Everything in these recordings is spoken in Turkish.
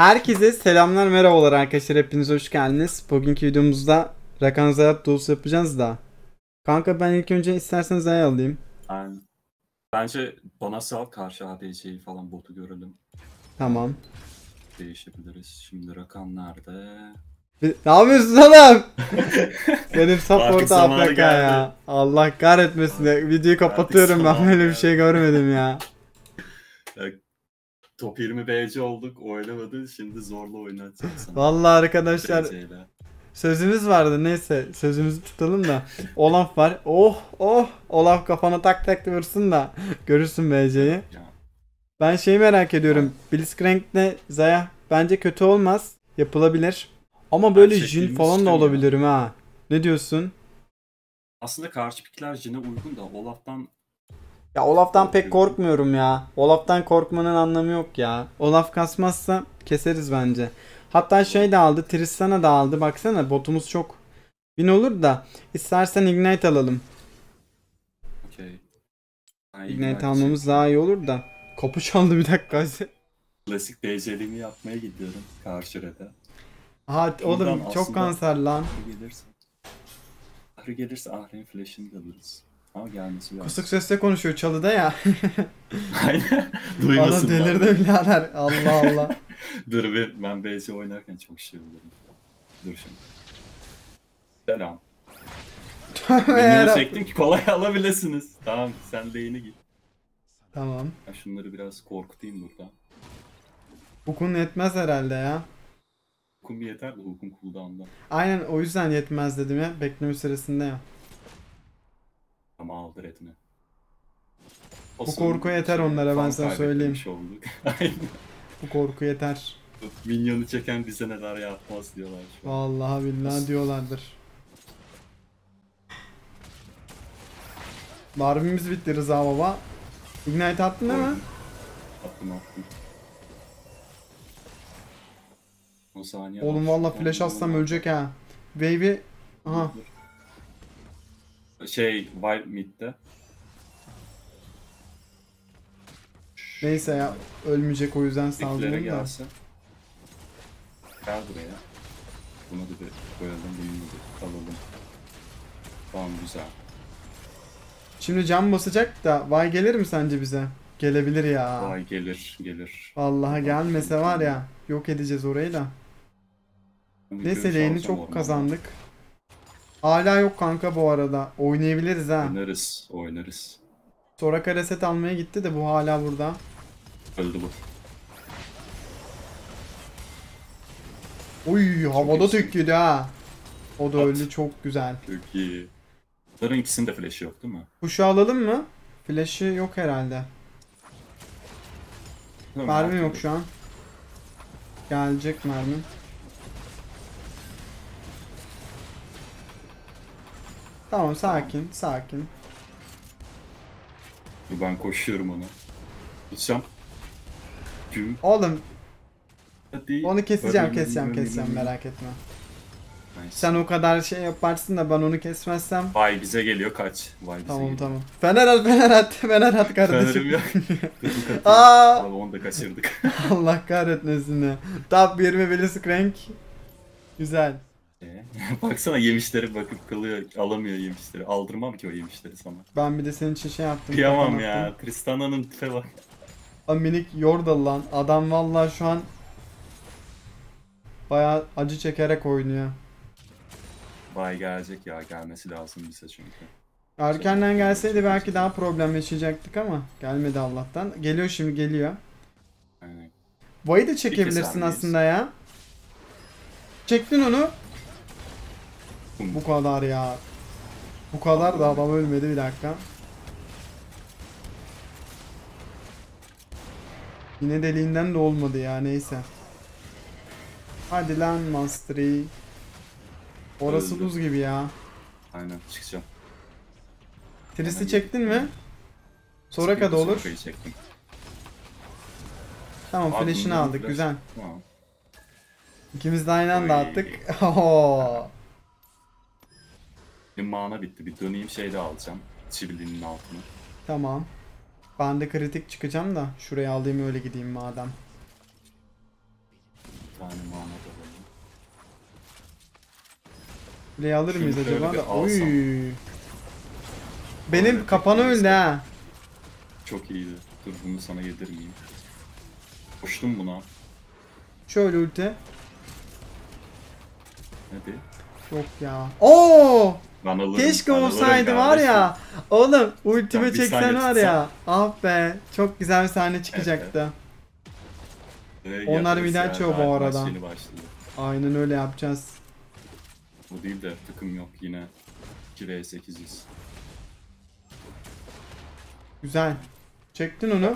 Herkese selamlar, merhabalar arkadaşlar, hepiniz hoş geldiniz. Bugünkü videomuzda Rakan Zayat dolusu yapacağız da. Kanka ben ilk önce istersen Zay'ı alayım. Yani bence bana sal karşı ADC'yi falan botu görelim. Tamam. Değişebiliriz. Şimdi rakam nerede? Ne yapıyorsun oğlum? Benim Artık support'a zamanı AFK geldi. ya. Allah kahretmesin ya. Videoyu kapatıyorum, ben zamanı böyle bir geldi. şey görmedim ya. Top 20 BC olduk, oynamadı. Şimdi zorla oynatacak sana. Vallahi arkadaşlar BC'yle. sözümüz vardı, neyse sözümüzü tutalım da. Olaf var. Oh Olaf kafana tak tak vursun da görürsün BC'yi. Ya, Ben şeyi merak ediyorum. Blitzcrank'le Zaya bence kötü olmaz. Yapılabilir. Ama böyle Jhin çektiğimiz falan da stream ya. olabilirim ha. Ne diyorsun? Aslında karşı pikler Jin'e uygun da Olaf'tan Ya Olaf'tan pek korkuyorum. korkmuyorum ya. Olaf'tan korkmanın anlamı yok ya. Olaf kasmazsa keseriz bence. Hatta şey de aldı. Tristana da aldı. Baksana botumuz çok bin olur da. İstersen Ignite alalım. Okey. Ignite almamız daha iyi olur da. Kapı çaldı, bir dakika. Klasik BC'liğimi yapmaya gidiyorum karşı rede. Aha Buradan oğlum çok aslında- kanser lan. Gelirse Ahri'nin flash'ını da alırız. Ama gelmesi lazım. Kısık sesle konuşuyor çalıda ya. Aynen. Bana Duymasın delirdi birader. Allah Allah. Dur bir ben BC oynarken çok şey oluyorum. Dur şimdi. Selam. Minyonu çektim ki kolay alabilirsiniz. Tamam sen lane'e git. Tamam. Ben şunları biraz korkutayım burada. Hukun yetmez herhalde ya. Hukum yeter de hukum cooldown'da. Aynen, o yüzden yetmez dedim ya. Bekleme süresinde ya. Ama aldı redini. Bu korku yeter onlara, ben sana söyleyeyim. Olduk. Aynen. Bu korku yeter. Minyonu çeken bize neler yapmaz diyorlar şu an. Vallahi billahi diyorlardır. Barbimiz bitti Rıza baba. Ignite attın değil mi? Attım. O saniye Oğlum var. valla flash atsam ölecek ha. Wave'i... Aha. Wild mid'de. Neyse ya, ölmeyecek, o yüzden Piklere saldırdım da. gelse. Gel buraya. Bunu da bir koyalım, bunu da alalım. Tamam güzel. Şimdi cam basacak da Vay gelir mi sence bize? Gelebilir ya. Vay gelir. Vallahi gelmese var ya, yok edeceğiz orayı da. Neyse lane'i çok kazandık. Hala yok kanka bu arada. Oynayabiliriz ha. Oynarız. Soraka reset almaya gitti de bu hala burada. Öldü bu. Uy, havada iyisin. tek yedi ha. O da At. öldü, çok güzel. Çok iyi. Bunların ikisinin de flash'ı yok değil mi? Kuşu alalım mı? Flash'ı yok herhalde. Mermi yok şu an. Gelecek mermi. Tamam, sakin. Ben koşuyorum ona. Tutacağım. Güm. Oğlum Hadi. onu keseceğim Ölüm. merak etme. Nice. Sen o kadar şey yaparsın da ben onu kesmezsem. Vay bize geliyor kaç. Vay bize Tamam geliyor. tamam. Fener at kardeşim. Fenerim yok. Aa! Abi onu da kaçırdık. Allah kahretmesin ya. Top 20 Blitzcrank. Güzel. Baksana yemişleri bakıp kalıyor. Alamıyor yemişleri. Aldırmam ki o yemişleri sana. Ben bir de senin için şey yaptım. Kıyamam kafana ya. attım. Tristana'nın tipe bak. Aa, minik Yordle lan. Adam vallahi şu an bayağı acı çekerek oynuyor. Vay gelecek ya. Gelmesi lazım bize çünkü. Erkenden gelseydi belki daha problem yaşayacaktık ama gelmedi Allah'tan. Geliyor, şimdi geliyor. Aynen. Vay'ı da çekebilirsin keser miyiz? aslında ya. Çektin onu. Bum. Bu kadar ya. Bu kadar da adam ölmedi, bir dakika. Yine deliğinden de olmadı ya, neyse. Hadi lan Mastery. Orası Öldü. buz gibi ya. Aynen çıkacağım. Trist'i çektin mi? Soraka da olur. Soraka'yı çektim. Tamam, Abi flash'ını bunların aldık, flash- güzel. Tamam. İkimiz de aynı anda Oy. attık. Oho. Bir mana bitti. Bir döneyim şeyde alacağım. Çivilinin altına. Tamam. Ben de kritik çıkacağım da şuraya alayım, öyle gideyim madem. tane mana da alalım. Kuleyi alır mıyız Şunu şöyle acaba bir da? alsam. Oy. Benim kapanı öldü ha. Çok iyiydi. Dur bunu sana yedirmeyeyim. Koştum buna. Şöyle ulti. Hadi. Yok ya. Oo! Ben alırım. Keşke ben alırım olsaydı var kardeşim. ya. Oğlum ultime Ya bir çeksen saniye var ya. Ah be. Çok güzel bir sahne çıkacaktı. Onlar Yaparız bir daha ya, açıyor bu daha arada. maç yeni başladı. Aynen öyle yapacağız. Bu değil de takım yok yine. 2v8'iz. Güzel. Çektin onu.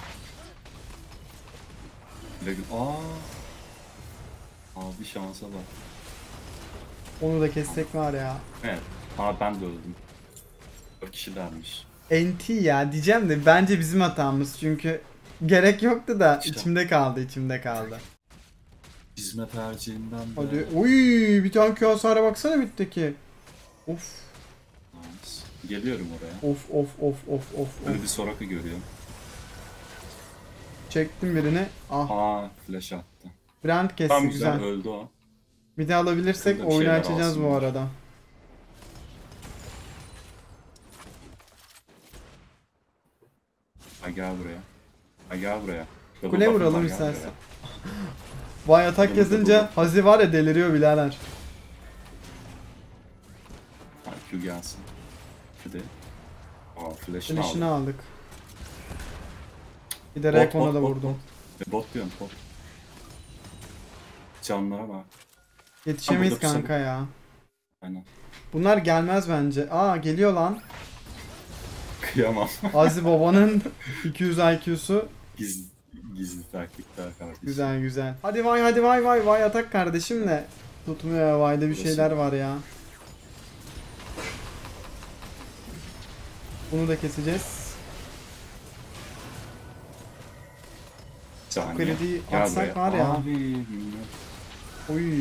Aa. Abi şansa bak. Onu da kessek var ya. Evet. Aa ben de öldüm. 4 kişilermiş. NT ya diyeceğim de bence bizim hatamız çünkü gerek yoktu da İşte. içimde kaldı. Hizmet tercihinden de. Hadi. Uy, bir tane Q hasara baksana bitteki. Of. Nice. Geliyorum oraya. Of. Böyle bir Soraka görüyorum. Çektim birini. Ah. Aa flash attı. Brand kesti Tam güzel. güzel öldü o. Bir de alabilirsek Şurada bir oyunu şeyler açacağız alsın bu var. arada. Ha gel buraya. Ha gel buraya. Double Kule buff'ım vuralım var, gel istersen. buraya. Vay atak Double yazınca double. Hazi var ya deliriyor birader. Ha Q gelsin. Hadi. Aa flash'ını Flash'ını aldım. aldık. Bir de Bot, Rekon'a bot, da bot, vurdum. Bot diyorum bot. Canlara bak. Yetişemeyiz Ha, burada kanka ya. Aynen. Bunlar gelmez bence. Aa geliyor lan. Kıyamam. Hazi babanın 200 IQ'su. Gizli taktikler kardeşim. Güzel. Hadi vay atak kardeşim de. Tutmuyor ya vayda bir Burası. şeyler var ya. Bunu da keseceğiz. Saniye. Krediyi Gel atsak buraya. var ya. Abi, bilmiyorum. Oy.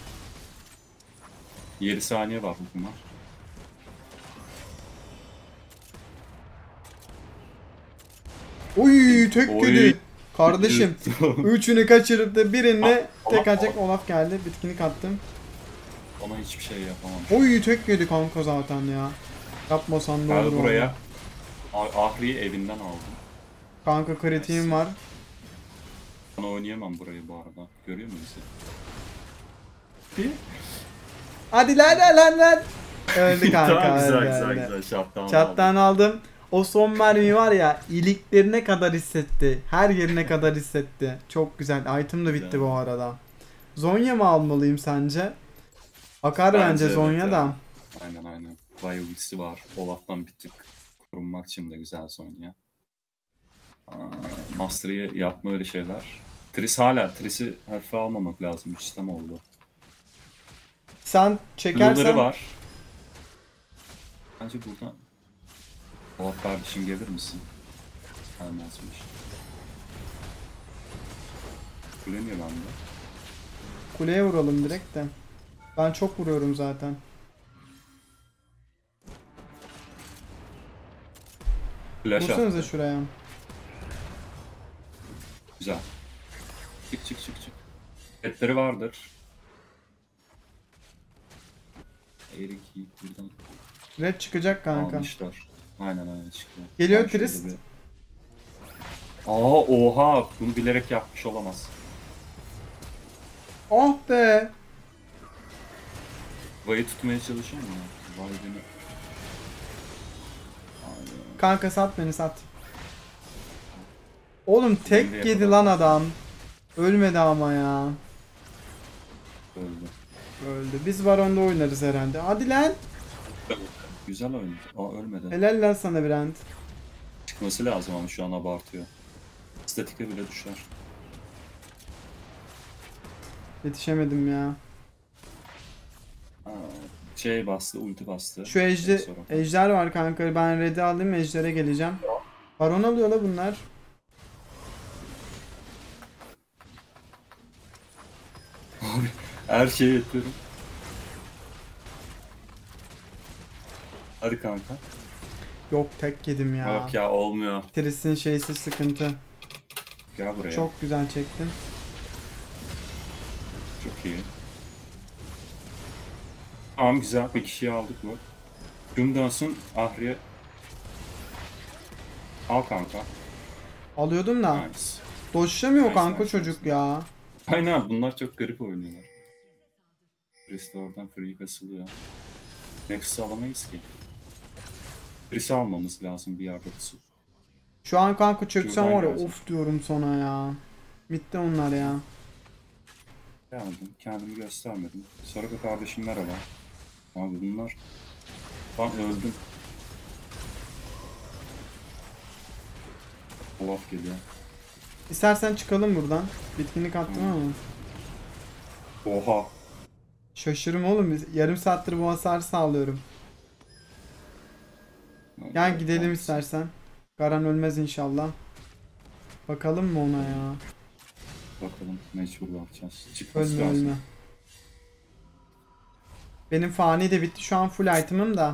7 saniye var bunlar. Oy tek Oy. yedi. Kardeşim. Üçünü kaçırıp da birini tek atacak Olaf geldi. Bitkinlik attım. Ona hiçbir şey yapamam. Oy tek yedi kanka zaten ya. Yapmasan ne Gel olur buraya. orada. Ahri'yi evinden aldım. Kanka kritiğim var. Bana oynayamam burayı bu arada. Görüyor musun bizi? Hadi lan. Öldü kanka. Tamam, öldü, güzel öldü. güzel. Shutdown Çattan aldım. aldım. O son mermi var ya iliklerine kadar hissetti. Her yerine kadar hissetti. Çok güzel. Item da bitti Güzel. bu arada. Zonya mı almalıyım sence? Akar Bence bence evet Zonya ya. da. Aynen. Violix'i var. Olaf'tan bir tık korunmak için de güzel Sonya. Mastery'i yapma öyle şeyler. Tris'i hafife almamak lazım. Bir sistem oldu. Sen Blue'ları çekersen var. Bence buradan... Olaf kardeşim gelir misin? Gelmezmiş. Kuleniyor bende. kuleye vuralım direkt de. Ben çok vuruyorum zaten. Flash Vursanıza attı. şuraya. Güzel. Çık. Petleri vardır. Erik yiyip buradan Red çıkacak kanka. almışlar. Aynen çıkıyor. Geliyor Ben şurada Trist. Oha! Bunu bilerek yapmış olamaz. Oh be. Vay'ı tutmaya çalışıyor mu? Vay beni. Kanka sat beni sat. Oğlum tek Nereye yedi kadar? lan adam. Ölmedi ama ya. Öldü. Öldü. Biz Baron'da oynarız herhalde. Hadi lan. Güzel oynadı. Ölmedi. Helal lan sana Brand. Çıkması lazım ama şu an abartıyor. Statike bile düşer. Yetişemedim ya. Bastı, ulti bastı. Şu Sonra. ejder var kanka. Ben red'i alayım ejder'e geleceğim. Baron alıyor la bunlar. Abi her şeyi yapıyorum. Hadi kanka. Yok tek yedim ya. Yok ya olmuyor. Tris'in şeysi sıkıntı. Gel buraya. Çok güzel çektin. iyi. Tamam güzel. Bir kişiyi aldık bu. Gün dönsün Ahri'ye. Al kanka. Alıyordum da. Nice. Doşlamıyor Nice, kanka nice, çocuk nice. ya. Aynen bunlar çok garip oynuyorlar. Restore'dan free kasılıyor. Nexus'u alamayız ki. Birisi almamız lazım bir yerde tutup. Şu an kanka çöksem Şuradan var ya gelsin. of diyorum sana ya. Bitti onlar ya. Geldim, kendimi göstermedim. Sarıkı kardeşim merhaba. Abi bunlar... Ben öldüm. Olaf geliyor. İstersen çıkalım buradan. Bitkinlik attım ama. Oha. Şaşırım oğlum. Yarım saattir bu hasarı sağlıyorum. Gel gidelim istersen. Garan ölmez inşallah. Bakalım mı ona ya? Bakalım mecbur bakacağız. Çıkması Ölme lazım. ölme. Benim fani de bitti. Şu an full item'ım da.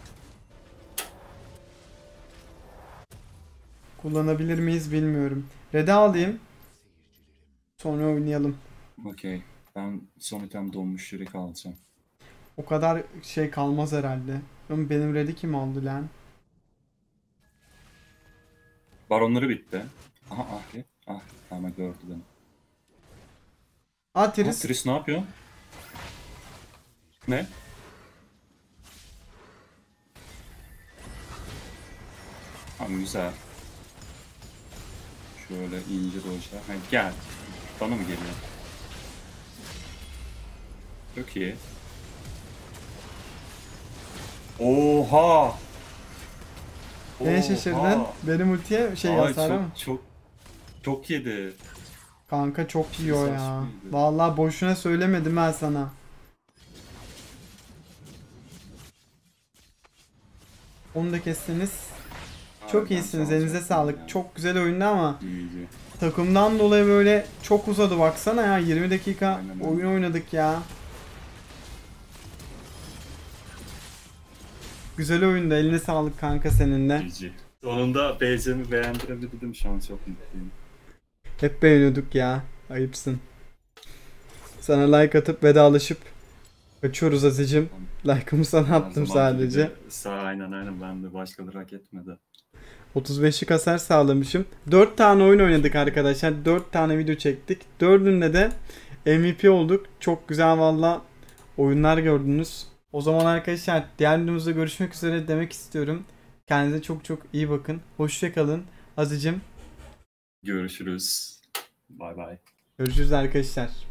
Kullanabilir miyiz bilmiyorum. Red'i alayım. Sonra oynayalım. Okey. Ben son item donmuş yürek alacağım. O kadar şey kalmaz herhalde. Oğlum benim Red'i kim aldı lan? Baronları bitti. Aha Ahri. Ah ama gördü beni. Aa Tris. Tris. Tris ne yapıyor? Ne? Tamam güzel. Şöyle ince dojlar. Ha, gel. Bana mı geliyor? Çok iyi. Oha! Neye şaşırdın? Benim ultiye şey Ay, hasar ama. çok yedi. Kanka çok iyi o ya. Saçmaydı. Vallahi boşuna söylemedim ben sana. Onu da kestiniz. Çok Harbiden iyisiniz. sağ ol, Elinize çok sağlık. iyi ya. Çok güzel oyundu ama İyice. takımdan dolayı böyle çok uzadı baksana ya. 20 dakika Aynen öyle. oyun oynadık ya. Güzel oyundu. Eline sağlık kanka senin de. İyice. Sonunda BC'mi beğendirebildim. Şu an çok mutluyum. Hep beğeniyorduk ya. Ayıpsın. Sana like atıp vedalaşıp kaçıyoruz Aziz'cim. Like'ımı sana Her attım zamanki sadece. gibi aynen ben de başkaları hak etmedi. 35'lik hasar sağlamışım. 4 tane oyun oynadık arkadaşlar. 4 tane video çektik. 4'ünde de MVP olduk. Çok güzel valla oyunlar gördünüz. O zaman arkadaşlar diğer videomuzda görüşmek üzere demek istiyorum. Kendinize çok çok iyi bakın. Hoşça kalın. Aziz'cim Görüşürüz. Bay bay. görüşürüz arkadaşlar.